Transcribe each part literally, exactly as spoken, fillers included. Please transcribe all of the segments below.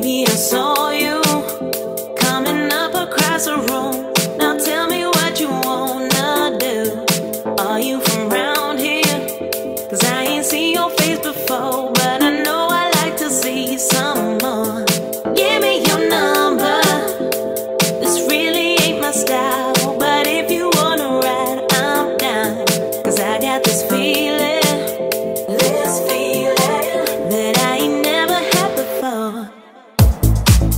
Baby, I saw you coming up across the room. Now tell me what you wanna do. Are you from around here? Cause I ain't seen your face before, but I know I like to see some more. Give me your number. This really ain't my style, but if you wanna ride, I'm down. Cause I got this feeling, this feeling that I ain't never had before.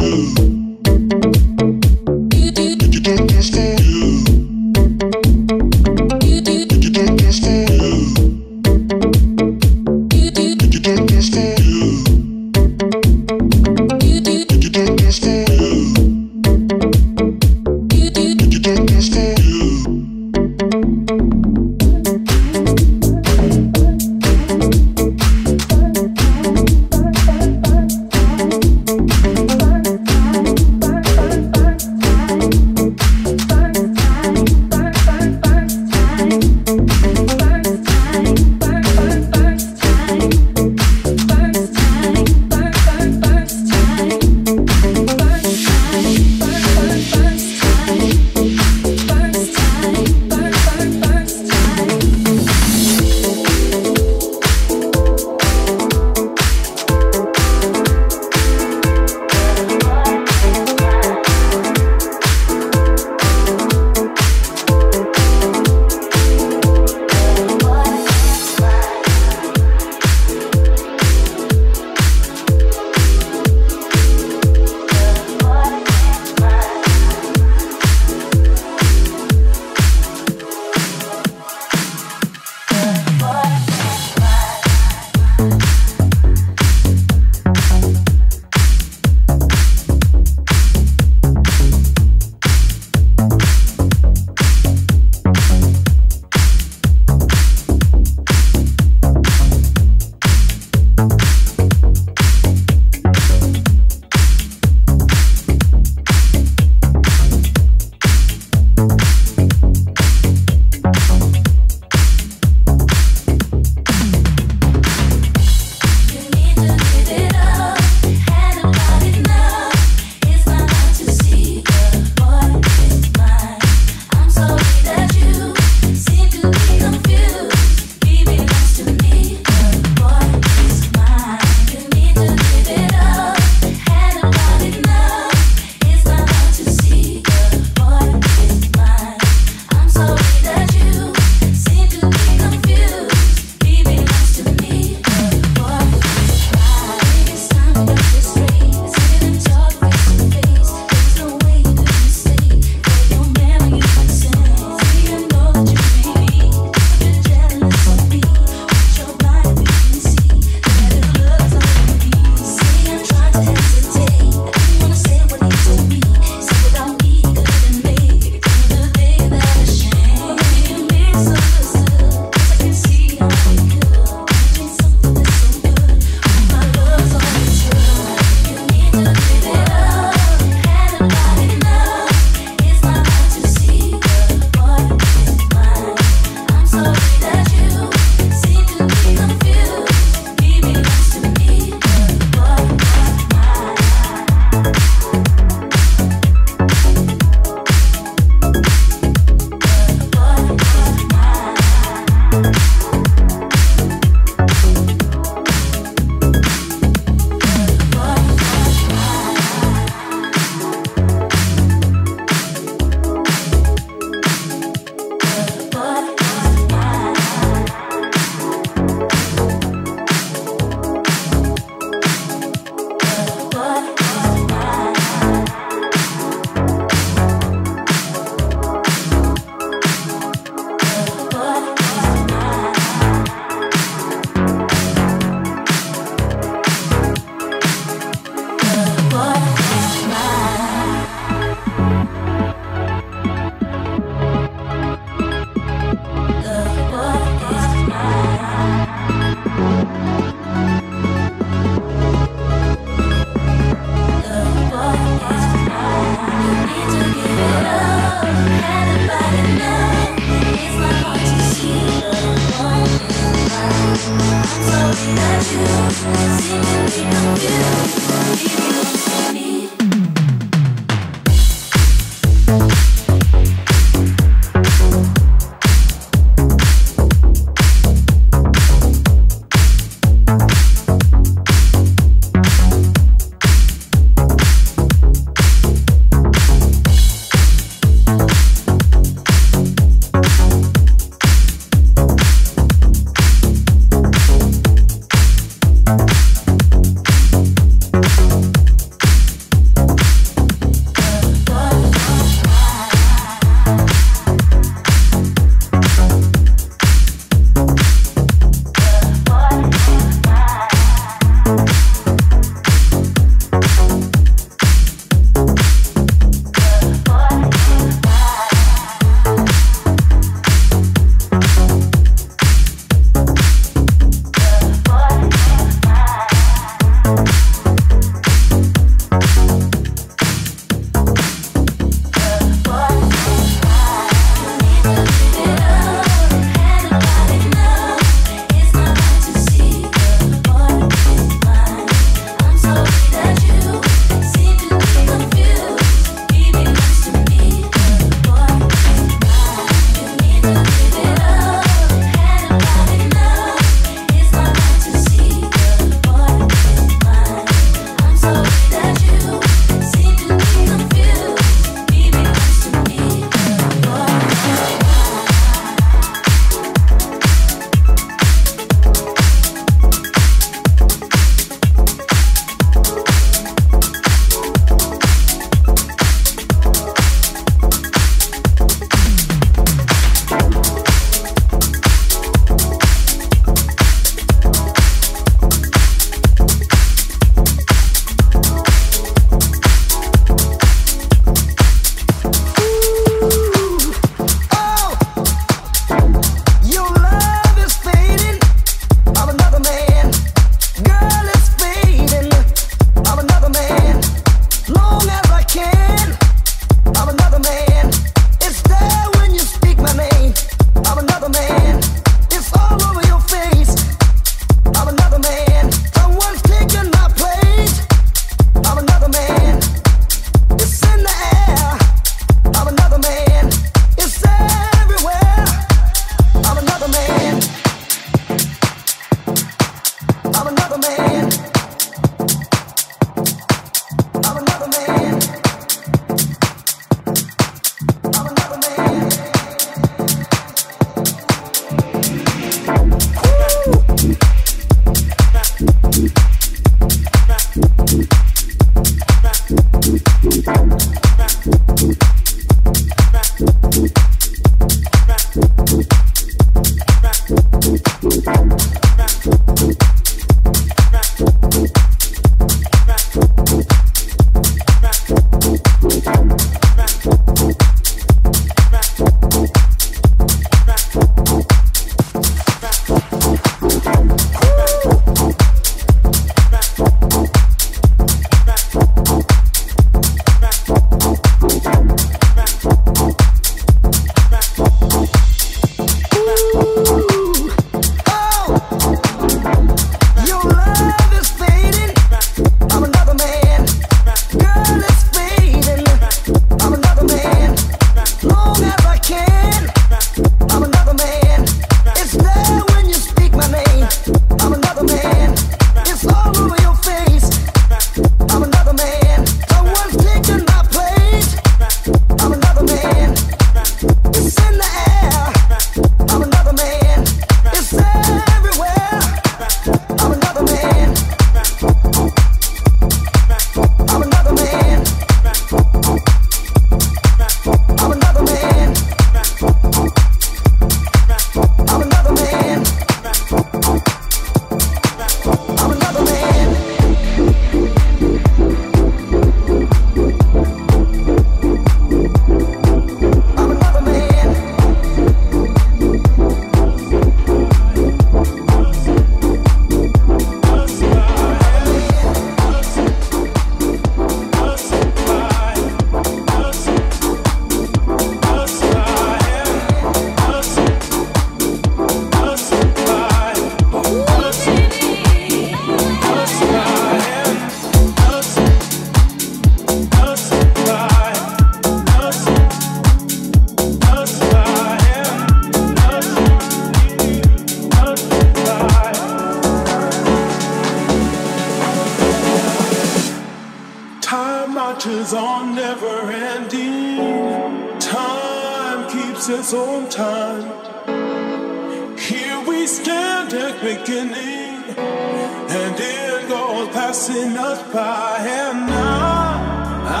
its own time. Here we stand at beginning, and it goes passing us by. And now I,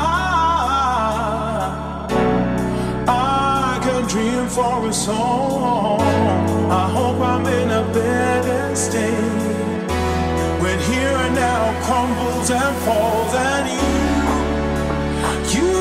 I can dream for a song. I hope I'm in a better state when here and now crumbles and falls, and you, you,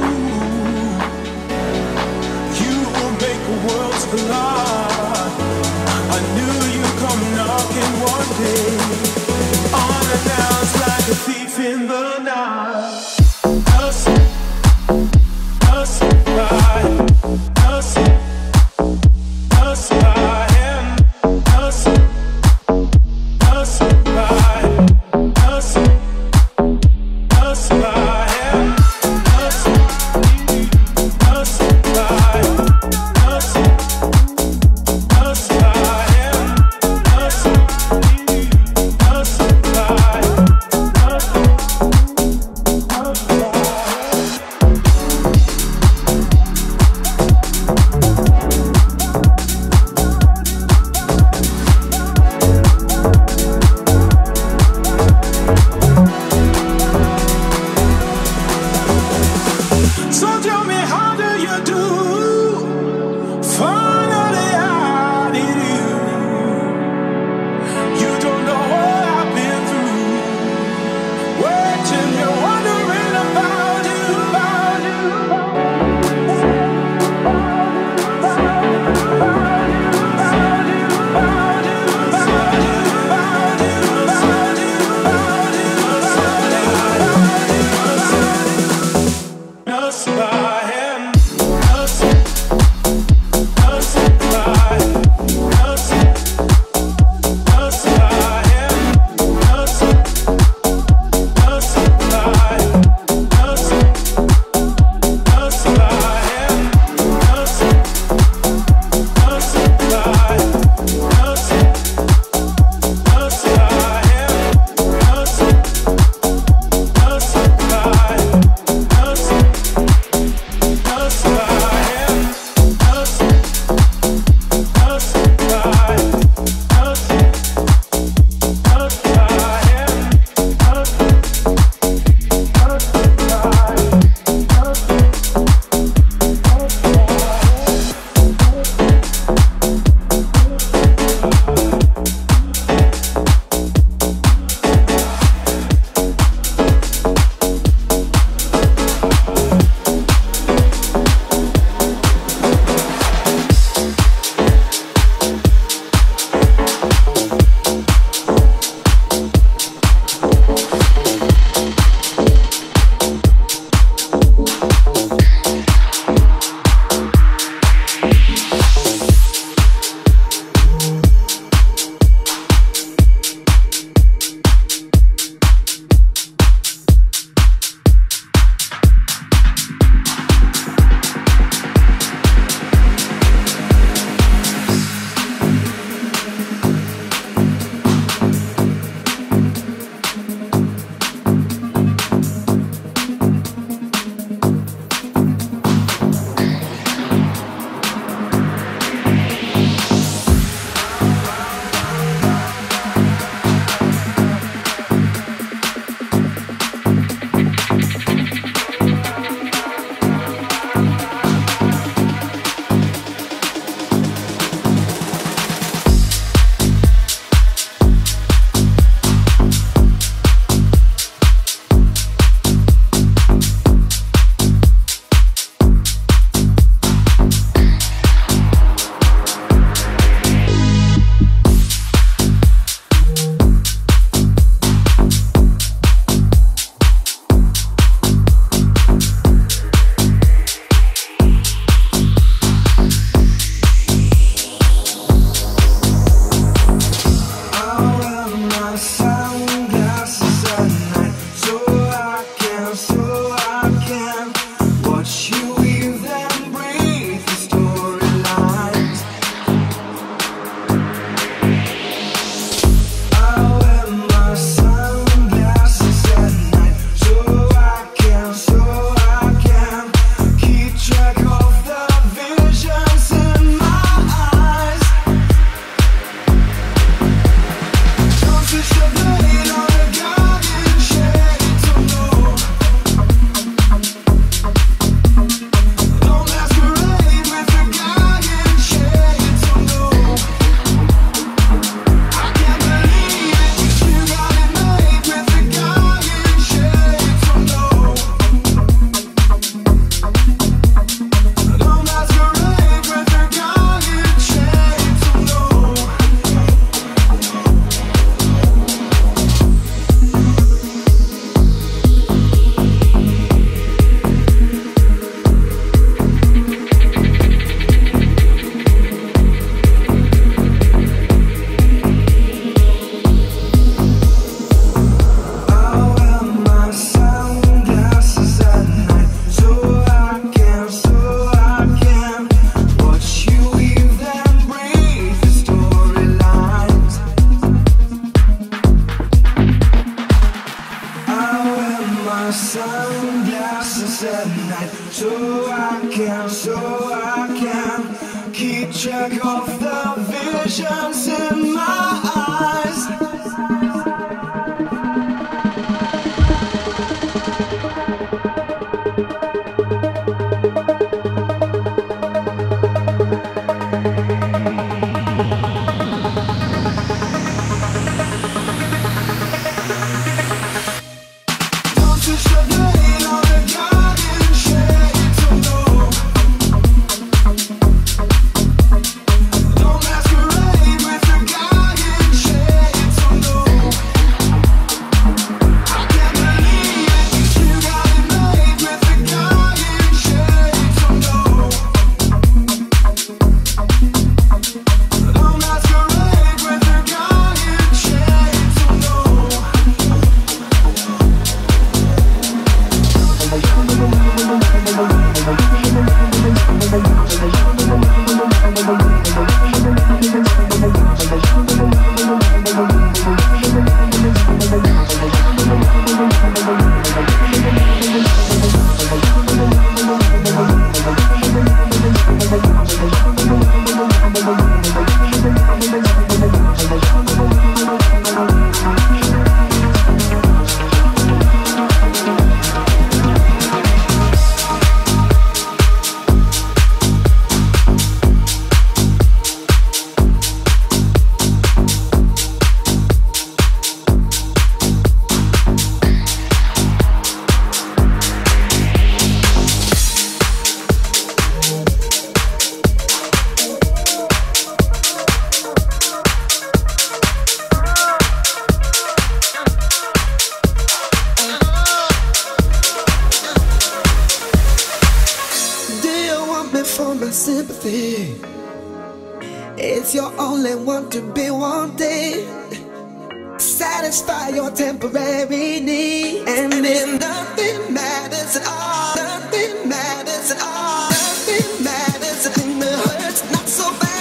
you will make the worlds collide. I knew you'd come knocking one day, unannounced like a thief in the night. Us, us, by, us, us, by, and us, us, by, us, us, by, and us, us, by, us, us, by, and us, us, by, us. keep track of the visions in my eyes. Don't you shut the hate on the garden shade, so no. Don't masquerade with the garden shade, so no. I can't believe it, you got it made with the garden shade, so no. Don't masquerade with the garden shade, so no. Do you want me for my sympathy? It's your only one to be wanted. Satisfy your temporary need. And then nothing matters at all. Nothing matters at all. Nothing matters. The thing that hurts not so bad.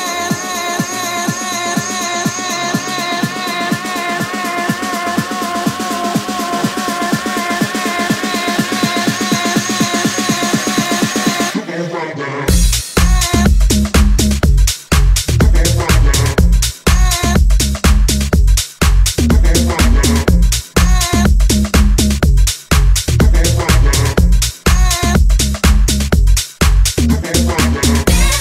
Thank you.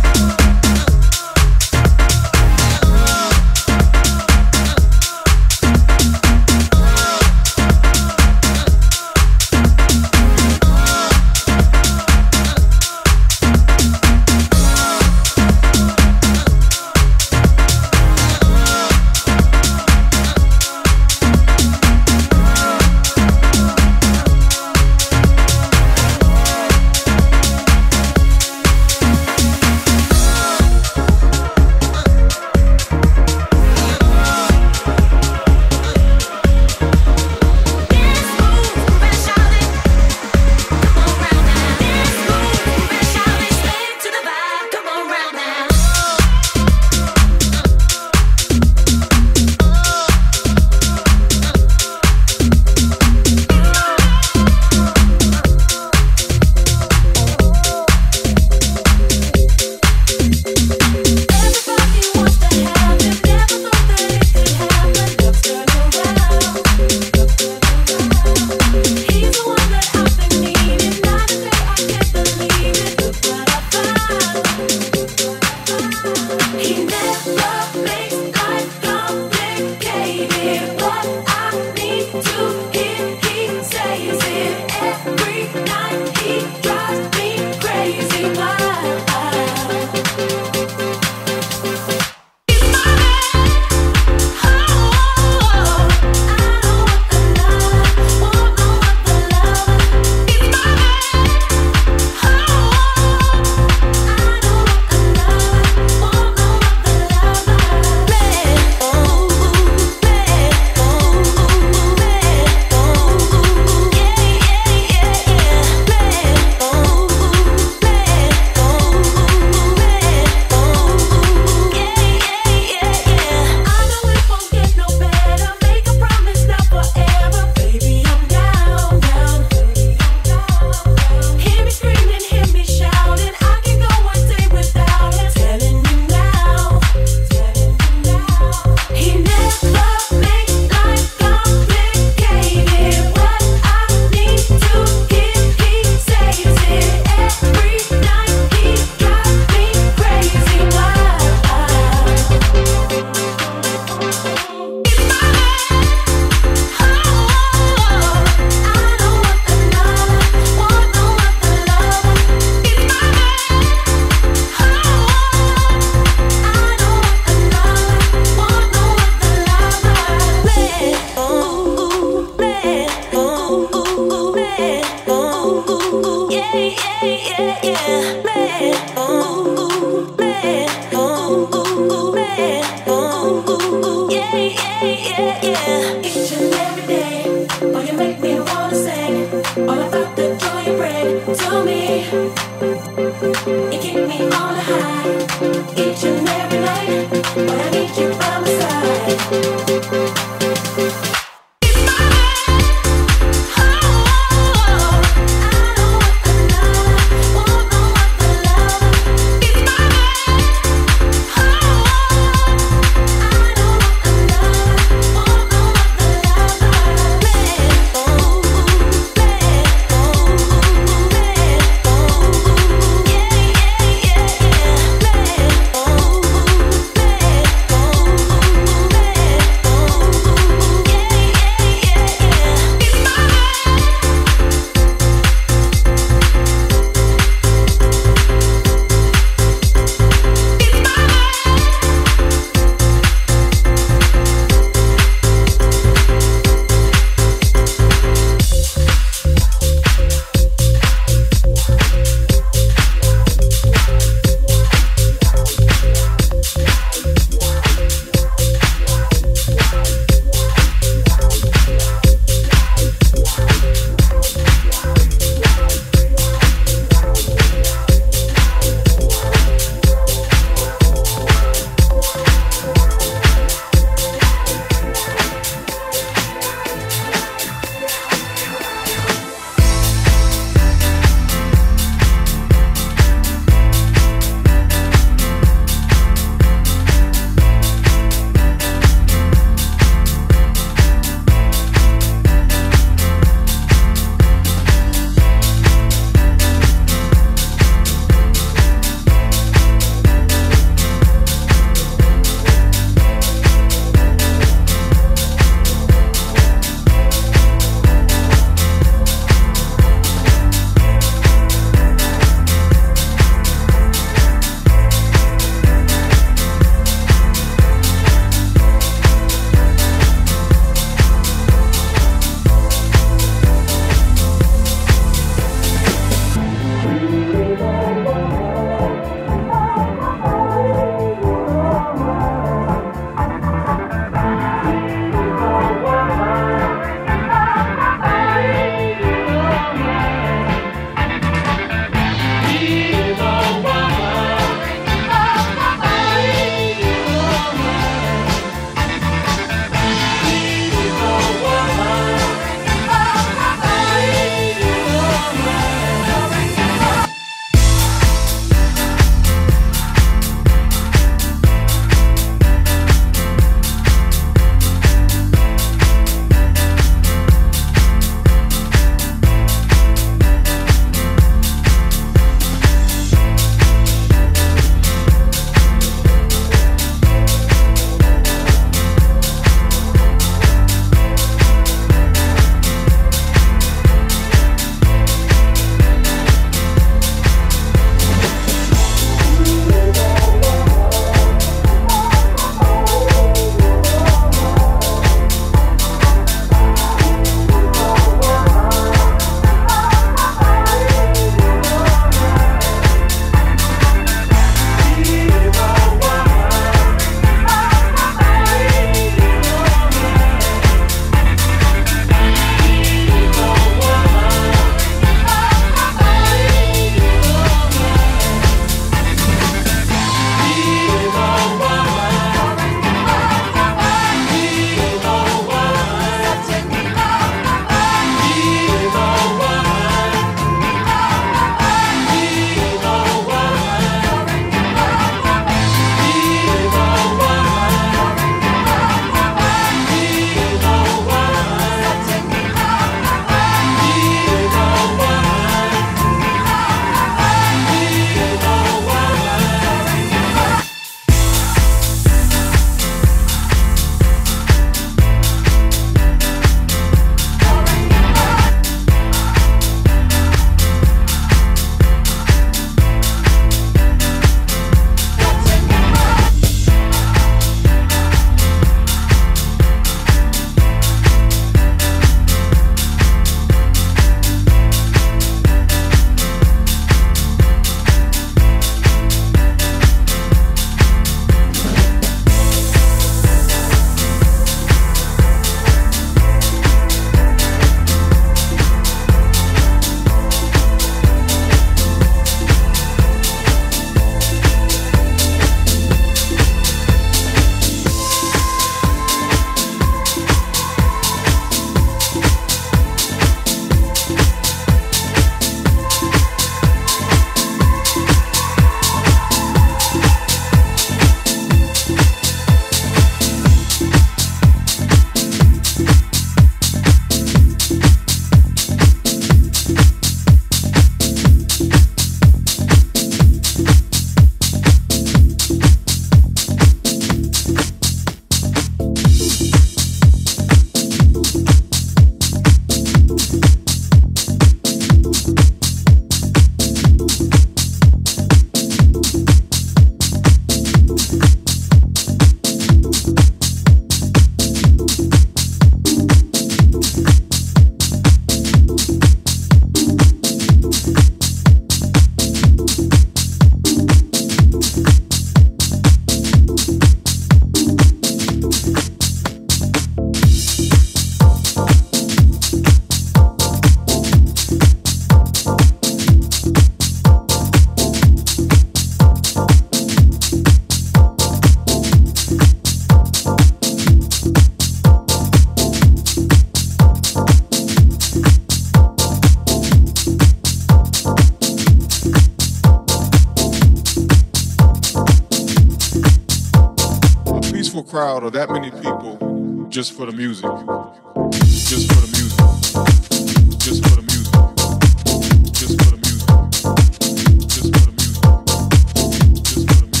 peaceful crowd of that many people just for the music. Just for the music. Just for the music. Just for the music. Just for the music. Just for the music.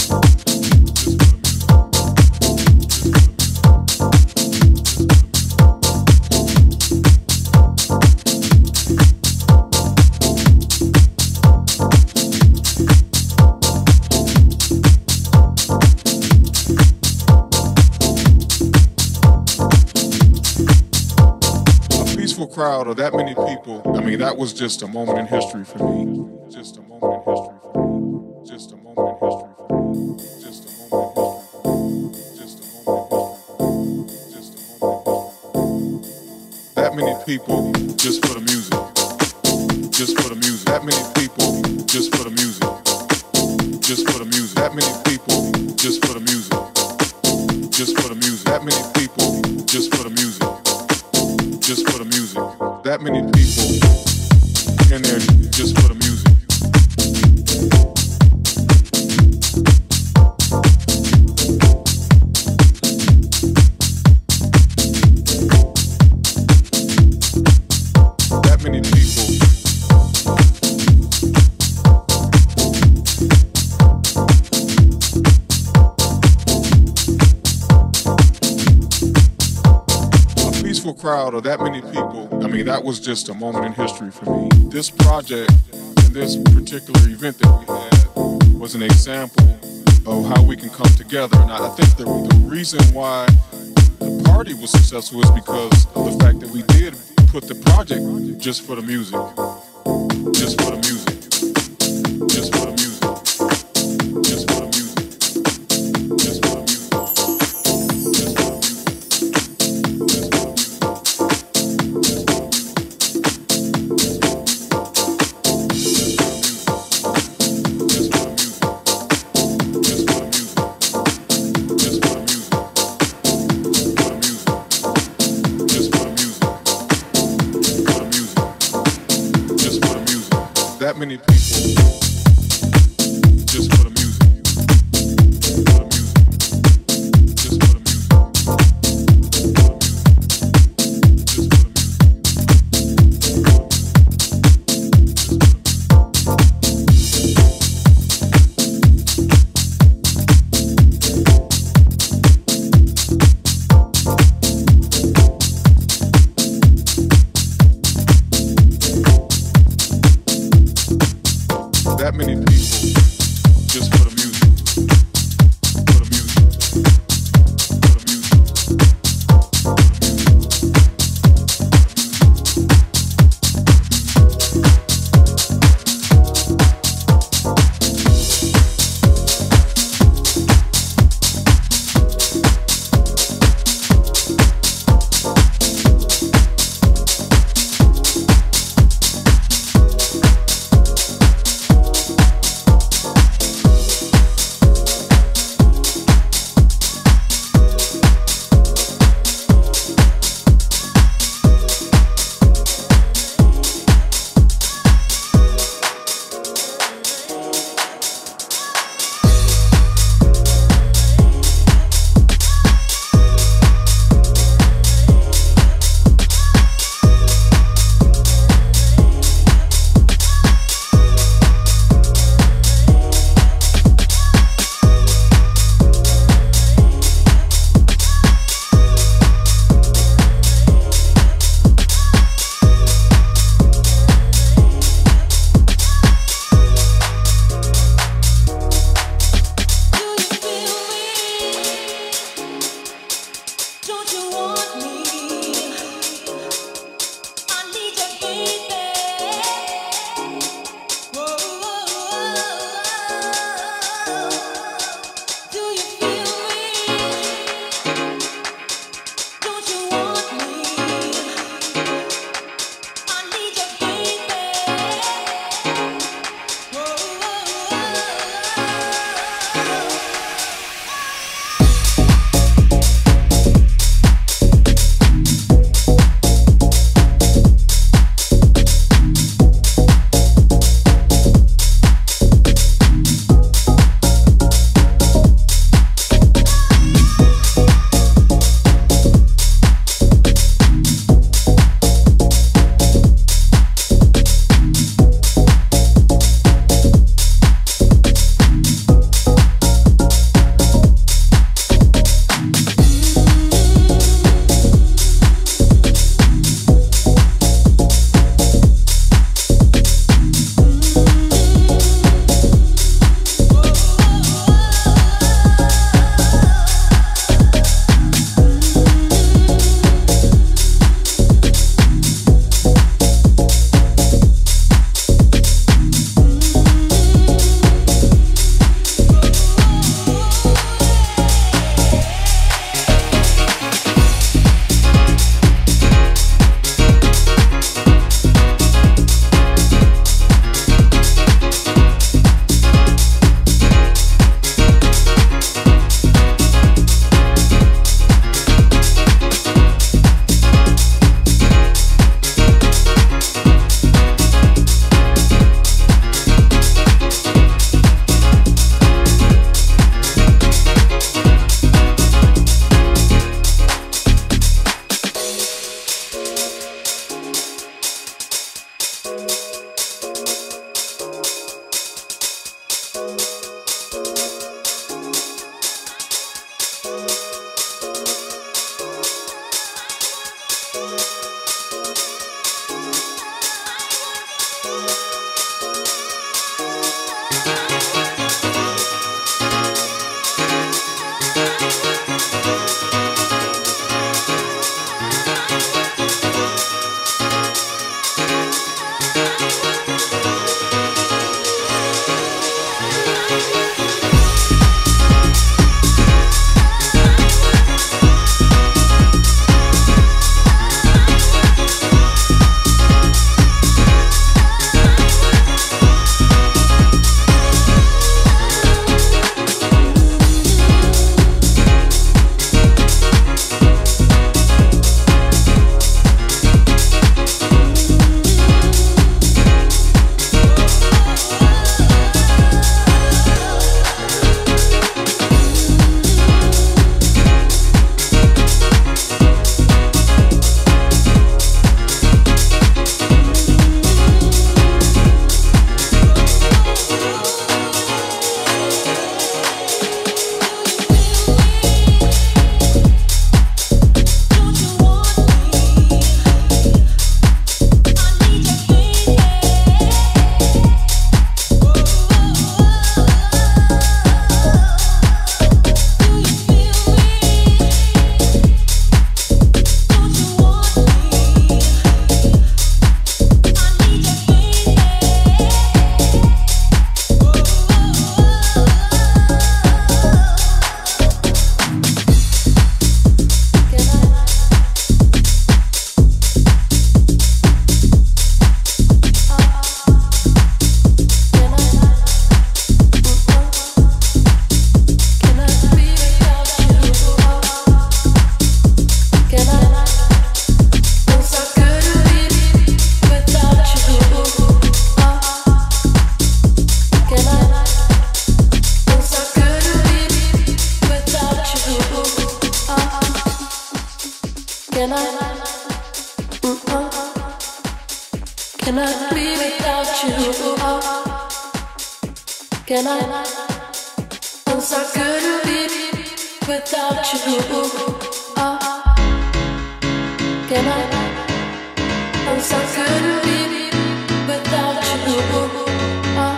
Crowd of that many people. I mean, that was just a moment in history for me. Just a moment in history for me. Just a moment in history for me. Just a moment in history for me. Just a moment in history. Just a moment in history. That many people just for the music. Just for the music. That many people just for the music. Just for the music. That many people just for the music. Just for the music. That many people just for the music. Just for the music. That many people in there just for the music. That many people. Crowd of that many people. I mean, that was just a moment in history for me. This project and this particular event that we had was an example of how we can come together. And I think the, the reason why the party was successful is because of the fact that we did put the project just for the music. Just for the music. Just for the music. Just for the music. Just for the music. That many people just for the music. For the music. Just for the music. Just for the music. I, mm-mm. Can I be without you? Oh, can I? Cause I couldn't be without you. Oh, can I? Cause I couldn't be without you. Oh,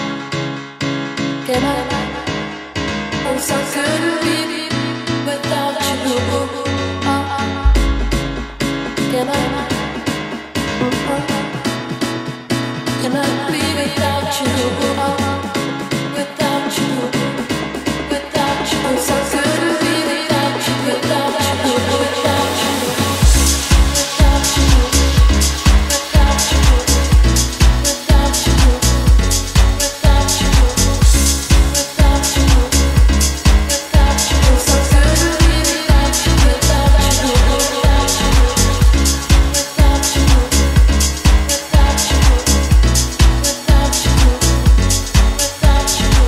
can I? Cause I couldn't be without you. Oh, can I? Mm-mm. Can I be without you? Oh, without you, without you. Cause I couldn't be without you, without you, without you, without you, without you, without you, without you, without you, without you. Cause I couldn't be without you, without you, without you, without you, without you, without you, without you, without you, without you, without you.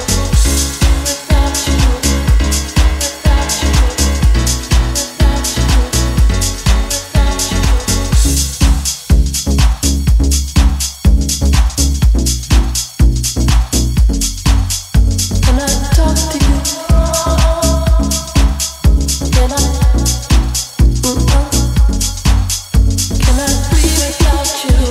Can I talk to you? Can I? Mm-mm. Can I be without you?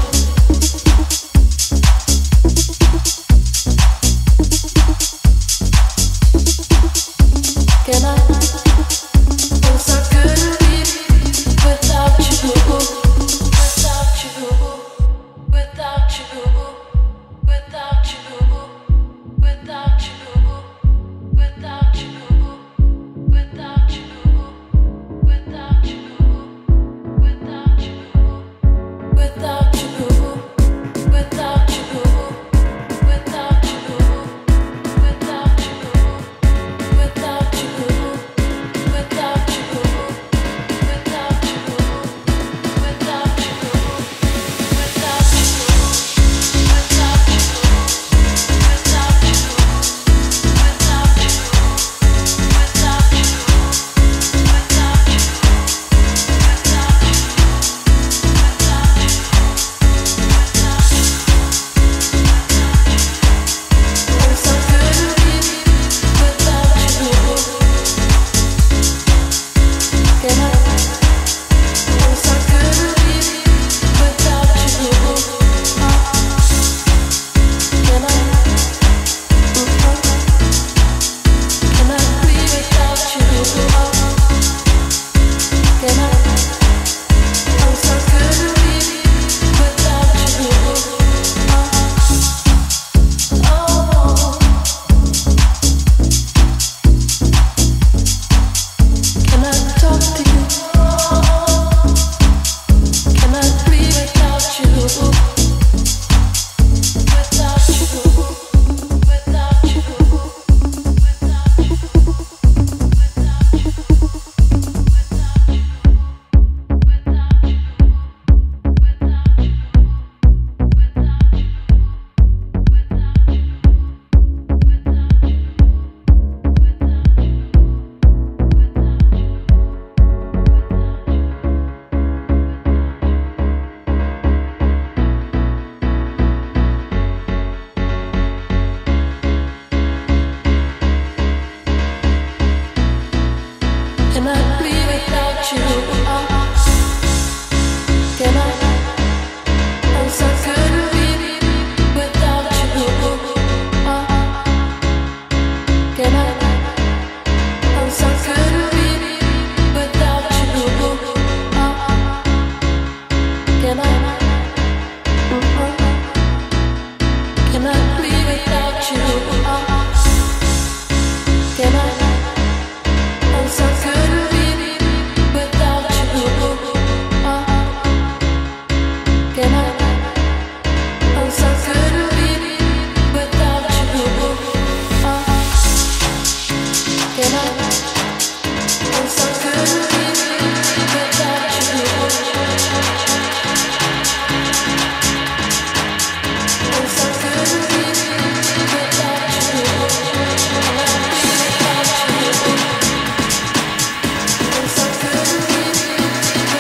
Can I? Cause I couldn't be without you, without you, without you, without you, without you, without you, without you, without you, without you, without you, without you, without you, without you. Without you, without you, without you, without you, without you, without you, without you, without you, without you, without you, Cause I couldn't be without you. Can I? Cause I couldn't be without you. Oh, can I? Mm-mm. Can I be without you? Oh, can I? Cause I couldn't be without you. Oh, oh. Can I talk to you? Can I be without you? Without you, without you, without you, without you, without you, without you, without you, without you, without you. Can I be without you? Oh, can I? Cause I couldn't be without you. Oh, can I? Cause I couldn't be without you. Oh, can I? Mm-mm. Can I be without you? Oh, can I? Cause I couldn't be without you. Oh, can I? Cause I couldn't be without you. Oh, can I? Cause I couldn't be without you. Cause I couldn't be without you. Without you.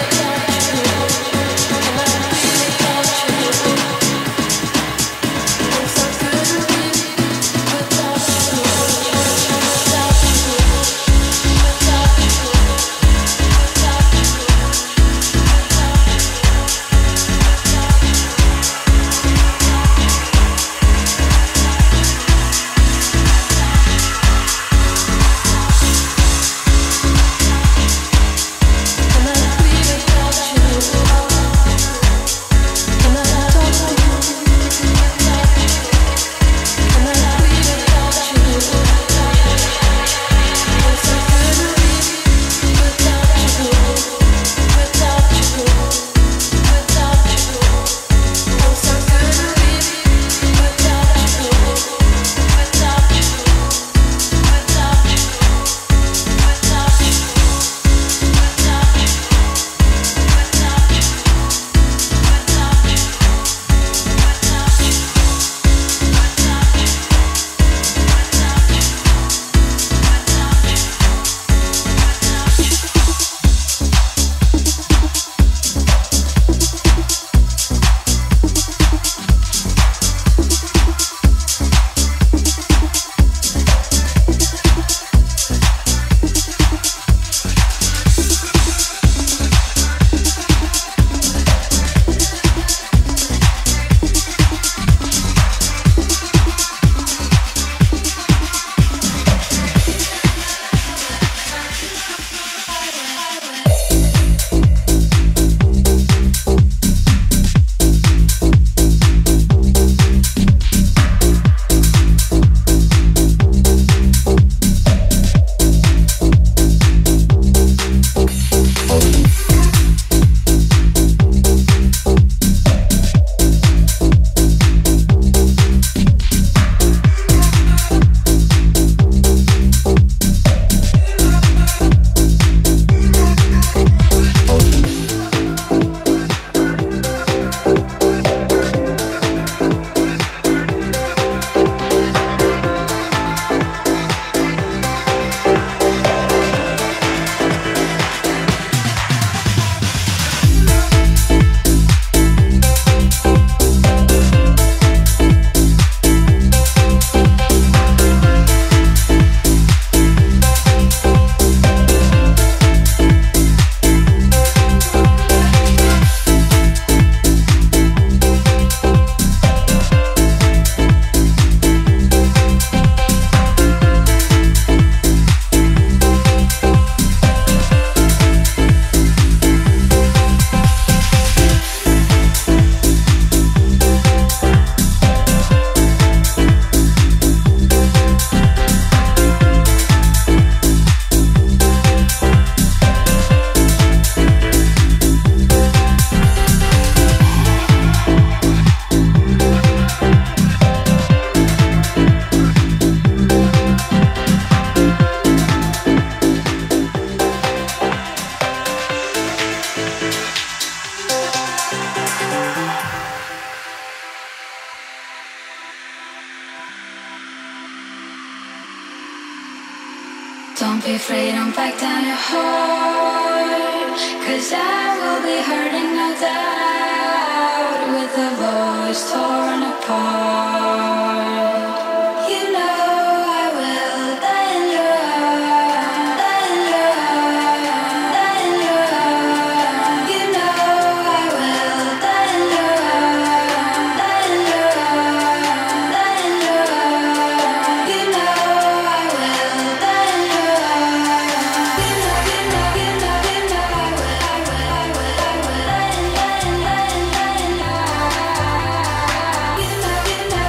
Don't be afraid, don't back down your heart, 'cause I will be hurting, no doubt, with a voice torn apart. You know I will die in your arms, die in your arms, die in your arms. You know I will die in your arms, die in your arms, die in your arms. You know I will die in your arms. You know, you know, you know, you know I will, I will, I will, I will die in, die in, die in, die in your arms. You know, you know.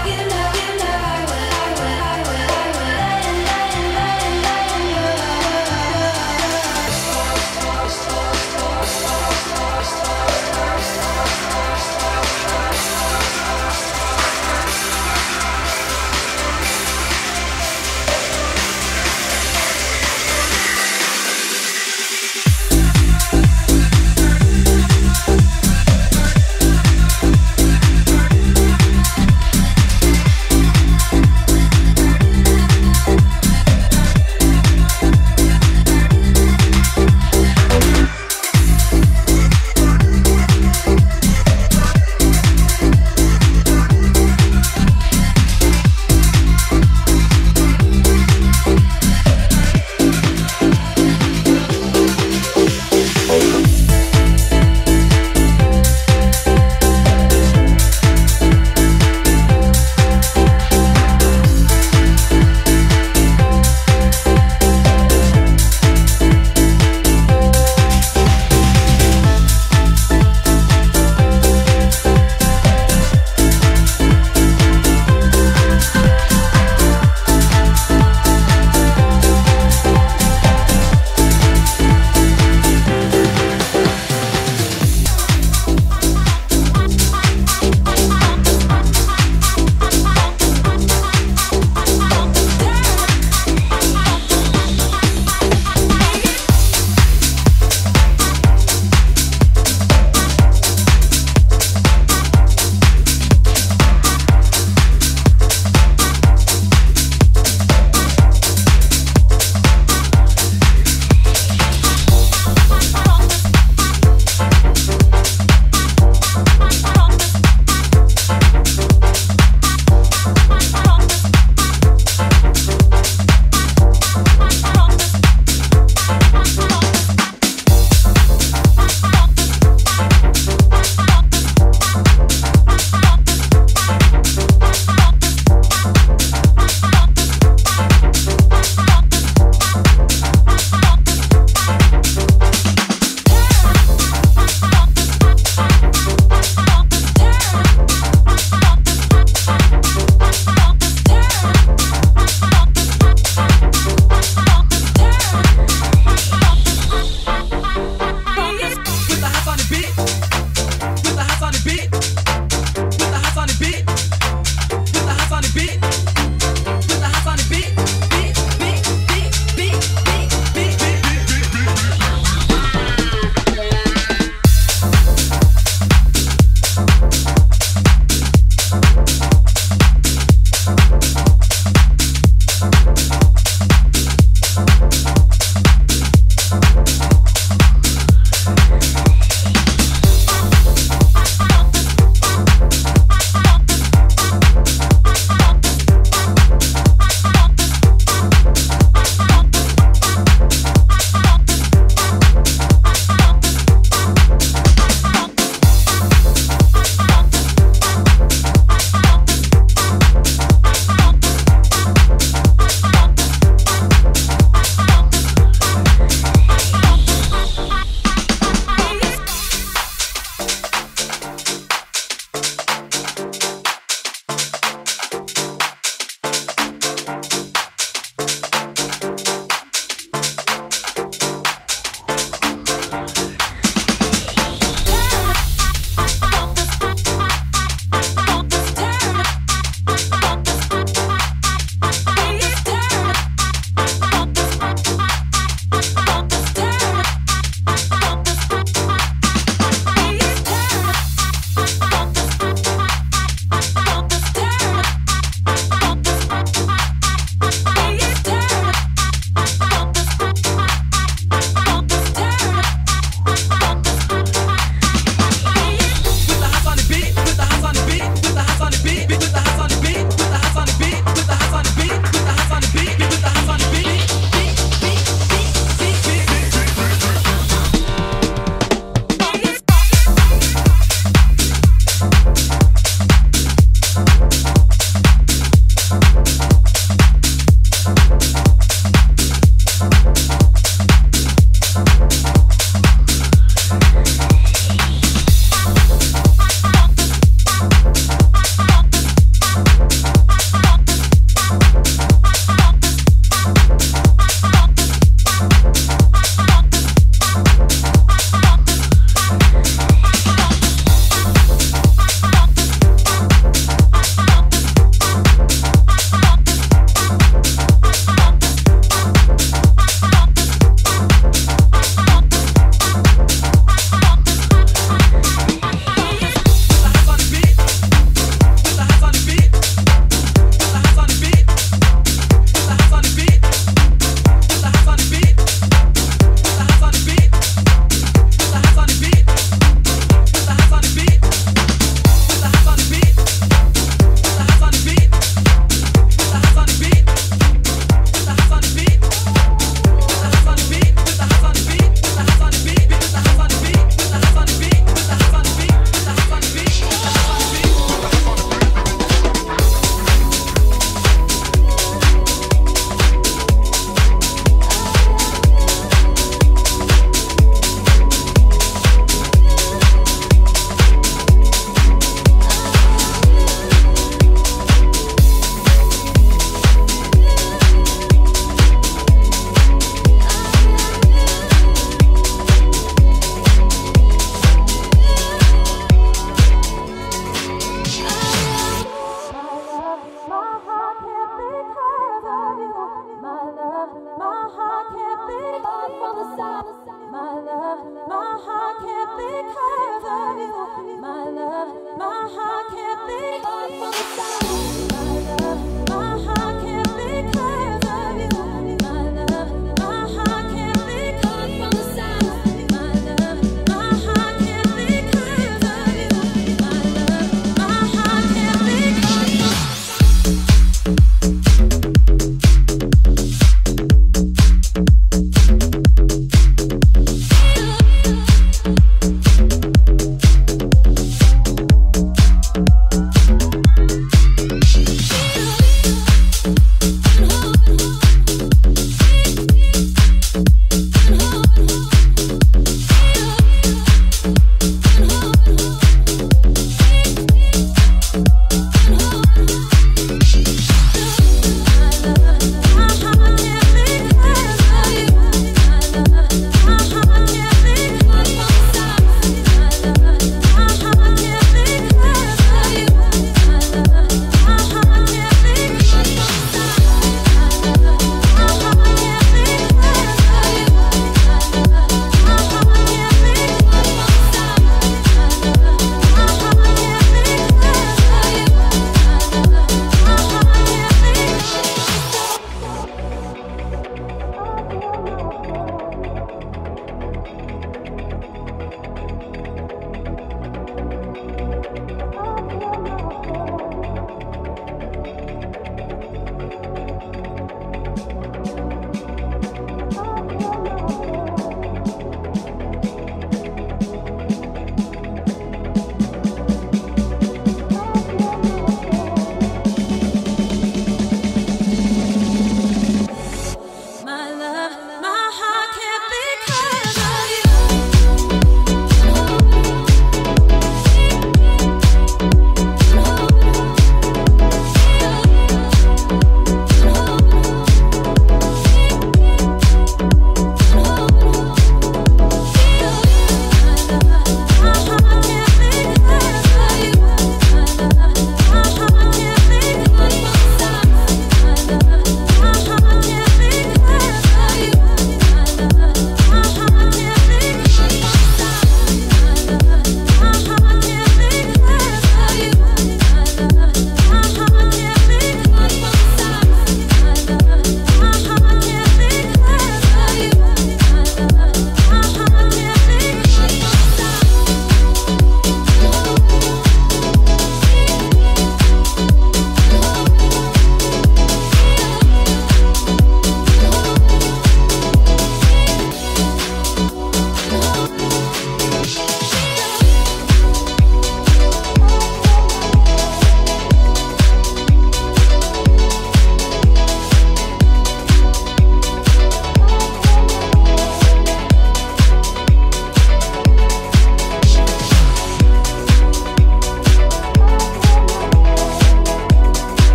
be hard from the south. My love, my heart can't be cold for you. My love, my heart can't be hard from the south. My love, my